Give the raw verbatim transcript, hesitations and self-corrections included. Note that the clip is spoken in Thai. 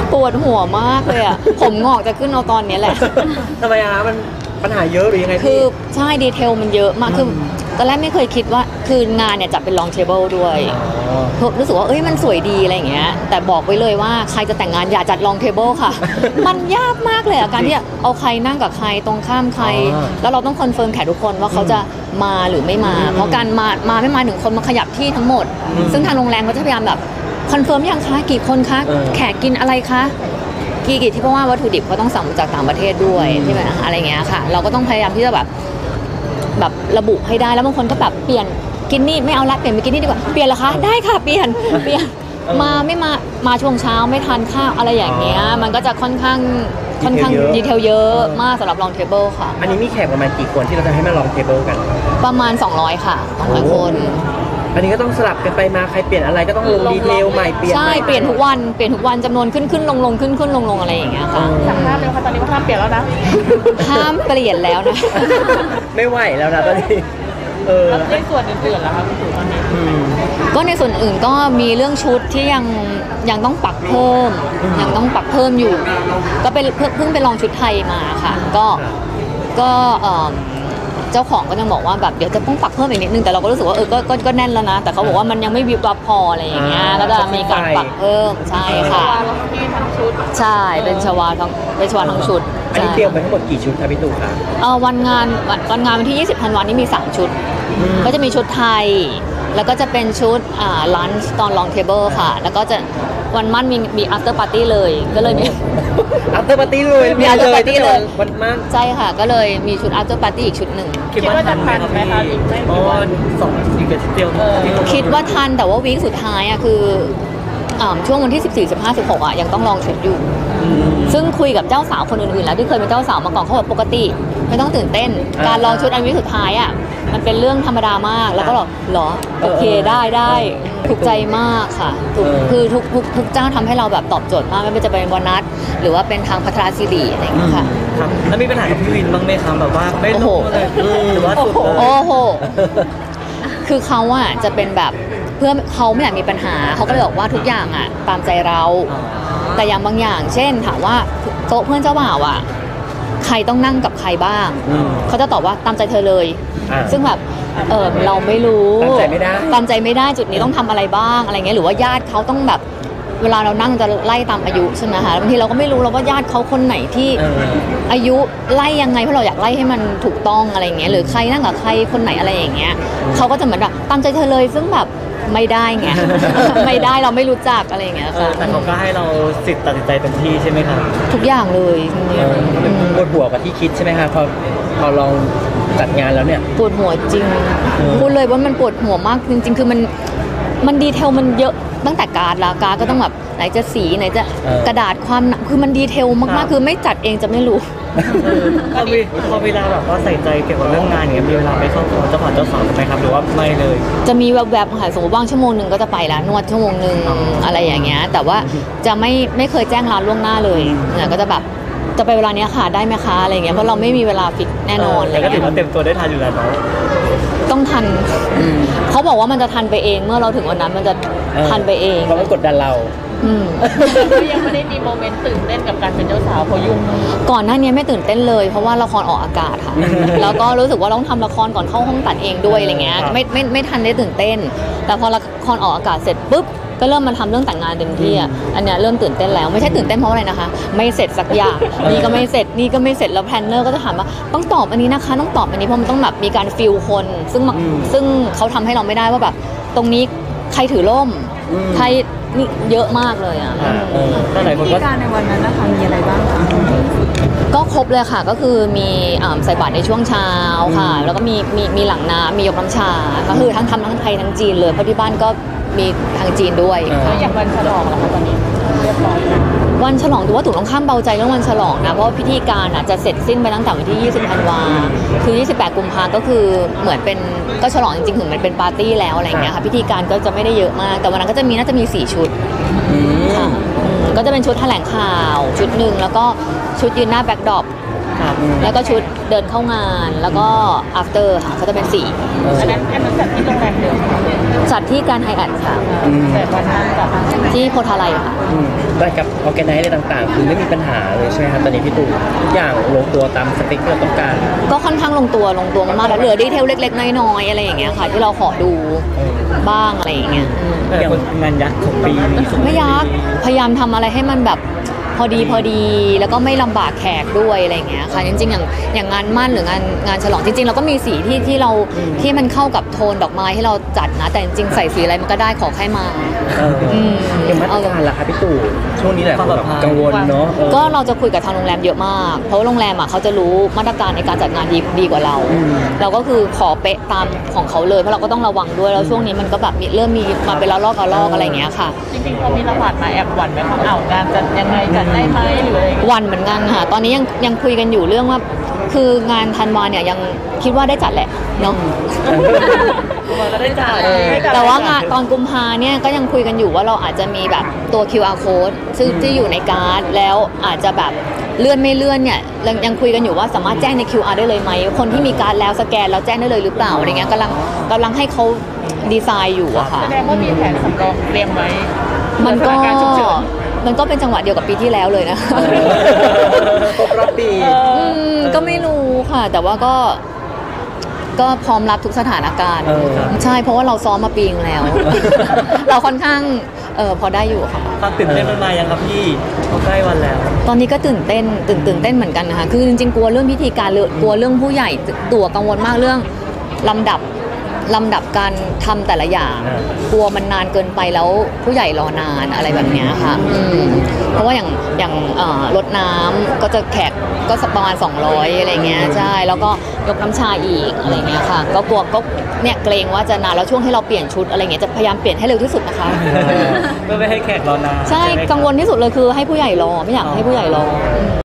ปวดหัวมากเลยอ่ะผมงอกจะขึ้นเอาตอนนี้แหละทำไมอะมันปัญหาเยอะหรือยังไงคือใช่ดีเทลมันเยอะมากคือตอนแรกไม่เคยคิดว่าคืองานเนี่ยจัดเป็นลองเทเบิลด้วยรู้สึกว่าเอ้ยมันสวยดีอะไรอย่างเงี้ยแต่บอกไว้เลยว่าใครจะแต่งงานอย่าจัดลองเทเบิลค่ะมันยากมากเลยอะการที่เอาใครนั่งกับใครตรงข้ามใครแล้วเราต้องคอนเฟิร์มแขกทุกคนว่าเขาจะมาหรือไม่มาเพราะการมามาไม่มาหนึ่งคนมาขยับที่ทั้งหมดซึ่งทางโรงแรมเขาจะพยายามแบบคอนเฟิร์มยังคะกี่คนคะแขกกินอะไรคะกี่กี่ที่เพราะว่าวัตถุดิบเขาต้องสั่งมาจากต่างประเทศด้วยใช่ไหมอะไรเงี้ยค่ะเราก็ต้องพยายามที่จะแบบแบบระบุให้ได้แล้วบางคนก็แบบเปลี่ยนกินนี่ไม่เอาละเปลี่ยนไปกินนี่ดีกว่าเปลี่ยนเหรอคะได้ค่ะเปลี่ยนเปลี่ยนมาไม่มามาช่วงเช้าไม่ทานข้าวอะไรอย่างเงี้ยมันก็จะค่อนข้างค่อนข้างดีเทลเยอะมากสำหรับลองเทเบิลค่ะอันนี้มีแขกประมาณกี่คนที่เราจะให้มาลองเทเบิลกันประมาณสองร้อยค่ะสองร้อยคนอันนี้ก็ต้องสลับกันไปมาใครเปลี่ยนอะไรก็ต้องลงดีเทลใหม่เปลี่ยนใช่เปลี่ยนทุกวันเปลี่ยนทุกวันจำนวนขึ้นขึ้นลงลงขึ้นขึ้นลงลงอะไรอย่างเงี้ยค่ะสั่งห้ามเลยค่ะตอนนี้ว่าห้ามเปลี่ยนแล้วนะห้ามเปลี่ยนแล้วนะไม่ไหวแล้วนะตอนนี้เออในส่วนอื่นๆล่ะคะคุณตู่ตอนนี้ก็ในส่วนอื่นก็มีเรื่องชุดที่ยังยังต้องปักเพิ่มยังต้องปักเพิ่มอยู่ก็เป็นเพิ่งไปลองชุดไทยมาค่ะก็ก็เจ้าของก็ยังบอกว่าแบบเดี๋ยวจะต้องปักเพิ่มอีกนิดนึงแต่เราก็รู้สึกว่าเออก็ก็ก็แน่นแล้วนะแต่เขาบอกว่ามันยังไม่วิบวับพออะไรอย่างเงี้ยก็จะมีการปักเพิ่มใช่ค่ะใช่เป็นชวาทั้งเป็นชวาทั้งชุดอันนี้เตรียมไปทั้งหมดกี่ชุดครับพี่ตู่คะเออวันงานวันงานวันที่ยี่สิบธันวาคมนี้มีสามชุดก็จะมีชุดไทยแล้วก็จะเป็นชุดอ่าลันช์ตอนลองเทเบิลค่ะแล้วก็จะวันมั่นมีมี after party เลยก็เลยมี after party เลยมี after party เลยวันมั่นใช่ค่ะก็เลยมีชุด after party อีกชุดหนึ่งคิดว่าจะทันไหมคะอีกไม่กี่วันสองอีกเดียวคิดว่าทันแต่ว่าวีคสุดท้ายอ่ะคือช่วงวันที่สิบสี่ สิบห้า สิบหกอ่ะยังต้องลองชุดอยู่ซึ่งคุยกับเจ้าสาวคนอื่นๆแล้วที่เคยเป็นเจ้าสาวมาก่อนเขาบอกปกติไม่ต้องตื่นเต้นการลองชุดอันวิสุดท้ายอ่ะมันเป็นเรื่องธรรมดามากแล้วก็หรอหรอโอเคได้ได้ถูกใจมากค่ะคือทุกทุกทุกเจ้าทำให้เราแบบตอบโจทย์มากไม่ว่าจะเป็นวนัทหรือว่าเป็นทางพัทรศิริอะไรอย่างเงี้ยค่ะครับแล้วมีปัญหากับพี่วินบ้างไหมครับแบบว่าไม่ลงเลยหรือว่าสุดเลยโอ้โหคือเขาอ่ะจะเป็นแบบเพื่อเขาไม่อยากมีปัญหาเขาก็เลยบอกว่าทุกอย่างอ่ะตามใจเราแต่อย่างบางอย่างเช่นถามว่าโต๊ะเพื่อนเจ้าบ่าวอ่ะใครต้องนั่งกับใครบ้างเขาจะตอบว่าตามใจเธอเลยซึ่งแบบเออเราไม่รู้ตามใจไม่ได้ตามใจไม่ได้จุดนี้ต้องทำอะไรบ้างอะไรเงี้ยหรือว่าญาติเขาต้องแบบเวลาเรานั่งจะไล่ตามอายุใช่ไหมคะบางทีเราก็ไม่รู้แล้วว่าญาติเขาคนไหนที่อายุไล่ยังไงเพราะเราอยากไล่ให้มันถูกต้องอะไรเงี้ยหรือใครนั่งกับใครคนไหนอะไรอย่างเงี้ยเขาก็จะเหมือนแบบตามใจเธอเลยซึ่งแบบไม่ได้ไง ไม่ได้เราไม่รู้จักอะไรอย่างเงี้ยค่ะแต่เขาก็ให้เราสิทธิ์ตัดสินใจเต็มที่ใช่ไหมคะทุกอย่างเลยปวดหัวกับที่คิดใช่ไหมคะพอพอลองจัดงานแล้วเนี่ยปวดหัวจริงพูดเลยว่ามันปวดหัวมากจริงๆคือมันมันดีเทลมันเยอะตั้งแต่การ์ดละการ์ดก็ต้องแบบไหนจะสีไหนจะกระดาษความหนักคือมันดีเทลมากๆคือไม่จัดเองจะไม่รู้พอพอเวลาแบบว่าใส่ใจเกี่ยวกับเรื่องงานอย่างเงี้ยมีเวลาไปเข้าคอร์สเจ้าบ่าวเจ้าสาวไหมครับหรือว่าไม่เลยจะมีแวบๆค่ะสมมติว่างชั่วโมงนึงก็จะไปแล้วนวดชั่วโมงนึงอะไรอย่างเงี้ยแต่ว่าจะไม่ไม่เคยแจ้งร้านล่วงหน้าเลยเนี่ยก็จะแบบจะไปเวลานี้ค่ะได้ไหมคะอะไรเงี้ยเพราะเราไม่มีเวลาฟิกแน่นอนเลยก็ถือว่าเต็มตัวได้ทันอยู่แล้วเนาะต้องทันเขาบอกว่ามันจะทันไปเองเมื่อเราถึงวันนั้นมันจะทันไปเองเพราะมันกดดันเราก็ยังไม่ได้มีโมเมนต์ตื่นเต้นกับการเป็นเจ้าสาวเพราะยุ่งก่อนหน้านี้ไม่ตื่นเต้นเลยเพราะว่าละครออกอากาศค่ะแล้วก็รู้สึกว่าต้องทำละครก่อนเข้าห้องตัดเองด้วยอะไรเงี้ยไม่ไม่ไม่ทันได้ตื่นเต้นแต่พอละครออกอากาศเสร็จปุ๊บก็เริ่มมาทำเรื่องแต่งงานเต็มที่อ่ะอันเนี้ยเริ่มตื่นเต้นแล้วไม่ใช่ตื่นเต้นเพราะอะไรนะคะไม่เสร็จสักอย่างนี่ก็ไม่เสร็จนี่ก็ไม่เสร็จแล้วแพลนเนอร์ก็จะถามว่าต้องตอบอันนี้นะคะต้องตอบอันนี้เพราะมันต้องแบบมีการฟิลคนซึ่งซึ่งเขาทำให้เราไม่ได้ว่าแบบตรงนี้ใครถือร่มใครนี่เยอะมากเลยอ่ะวิธีการในวันนั้นนะคะมีอะไรบ้างคะก็ครบเลยค่ะก็คือมีใส่บาตรในช่วงเช้าค่ะแล้วก็มีมีมีหลังน้ำมียกน้ำชาก็คือทั้งทำทั้งไทยทั้งจีนเลยเพราะที่บ้านก็มีทางจีนด้วยแล้วอย่างวันฉลองล่ะคะตอนนี้เรียบร้อยวันฉลองถือว่าถูกต้องข้ามเบาใจเรื่องวันฉลองนะเพราะพิธีการอ่ะจะเสร็จสิ้นไปตั้งแต่วันที่ยี่สิบธันวาคือยี่สิบแปดกุมภาก็คือเหมือนเป็นก็ฉลองจริงๆถึงมันเป็นปาร์ตี้แล้วอะไรอย่างเงี้ยค่ะพิธีการก็จะไม่ได้เยอะมากแต่วันนั้นก็จะมีน่าจะมีสี่ชุดค่ะก็จะเป็นชุดแถลงข่าวชุดหนึ่งแล้วก็ชุดยืนหน้าแบ็คดรอปครับแล้วก็ชุดเดินเข้างานแล้วก็ after ค่ะเขาจะเป็นสี่อันนั้นอันนั้นจัดที่โรงแรมเดิมค่ะจัดที่การไฮแอทค่ะอืมแต่วันนั้นแบบที่โพธาไลยค่ะอืมแต่กับออแกไนซ์อะไรต่างๆ คือไม่มีปัญหาเลยใช่ไหมครับตอนนี้พี่ตู่ทุกอย่างลงตัวตามสเปคที่เราต้องการก็ค่อนข้างลงตัวลงตัวมากๆแล้วเหลือดีเทลเล็กๆน้อยๆอะไรอย่างเงี้ยค่ะ ที่เราขอดูบ้างอะไรอย่างเงี้ยอืมแต่คนงานยักษ์ของปีนี้สุดไม่ยากพยายามทำอะไรให้มันแบบพอดีพอดีแล้วก็ไม่ลำบากแขกด้วยอะไรอย่างเงี้ยค่ะจริงๆอย่างอย่างงานมั่นหรืองานงานฉลองจริงๆเราก็มีสีที่ที่เราที่มันเข้ากับโทนดอกไม้ที่เราจัดนะแต่จริงๆใส่สีอะไรมันก็ได้ขอแค่มาเอออมอย่างมาตรการล่ะครับพี่ตู่ช่วงนี้แหละคนแบบกังวลเนาะเออก็เราจะคุยกับทางโรงแรมเยอะมาก เพราะว่าโรงแรมอ่ะเขาจะรู้มาตรการในการจัดงานดีดีกว่าเราอืมเราก็คือขอเป๊ะตามของเขาเลยเพราะเราก็ต้องระวังด้วยแล้วช่วงนี้มันก็แบบมีเริ่มมีมาเป็นละลอกละลอกอะไรอย่างเงี้ยค่ะจริงๆพอมีระบาดมาแอบหวั่นไหมคะเอางานจะยังไงจัดได้ไหมหรืออะไรอย่างเงี้ยวันเหมือนกันค่ะ ตอนนี้ยังยังคุยกันอยู่เรื่องว่า คืองานธันวาเนี่ยยังคิดว่าได้จัดแหละเนาะมันก็ได้จ่ายแต่ว่างานตอนกุมภาเนี่ยก็ยังคุยกันอยู่ว่าเราอาจจะมีแบบตัว คิว อาร์ code ซึ่งที่อยู่ในการ์ดแล้วอาจจะแบบเลื่อนไม่เลื่อนเนี่ยยังยังคุยกันอยู่ว่าสามารถแจ้งใน คิว อาร์ ได้เลยไหมคนที่มีการ์ดแล้วสแกนแล้วแจ้งได้เลยหรือเปล่าอะไรเงี้ยกำลังกำลังให้เขาดีไซน์อยู่อะค่ะแสดงว่ามีแผนสำรองเตรียมไว้มันก็สถาารณ์ฉุกเฉินมันก็เป็นจังหวะเดียวกับปีที่แล้วเลยนะครบรอบปีอืมก็ไม่รู้ค่ะ แต่ว่าก็ก็พร้อมรับทุกสถานการณ์เออใช่เพราะว่าเราซ้อมมาปีนึงแล้ว เราค่อนข้างเออพอได้อยู่ค่ะความตื่นเต้นมันมายังครับพี่พอใกล้วันแล้วตอนนี้ก็ตื่นเต้นตื่นตื่นเต้นเหมือนกันนะคะคือจริงๆกลัวเรื่องพิธีการเลยกลัวเรื่องผู้ใหญ่ตัวกังวลมากเรื่องลำดับลำดับการทำแต่ละอย่างอ่ากลัวมันนานเกินไปแล้วผู้ใหญ่รอนานอะไรแบบเนี้ยค่ะอืมเพราะว่าอย่างอย่างเอ่อรดน้ำก็จะแขกก็สักประมาณสองร้อยอะไรเงี้ยใช่แล้วก็ยกน้ำชาอีกอะไรเงี้ยค่ะ ก็กลัวก็เนี่ยเกรงว่าจะนานแล้วช่วงที่เราเปลี่ยนชุดอะไรเงี้ยจะพยายามเปลี่ยนให้เร็วที่สุดนะคะเพื่อไม่ให้แขกรอนานใช่ไหมครับกังวลที่สุดเลยคือให้ผู้ใหญ่รอไม่อยากให้ผู้ใหญ่รอ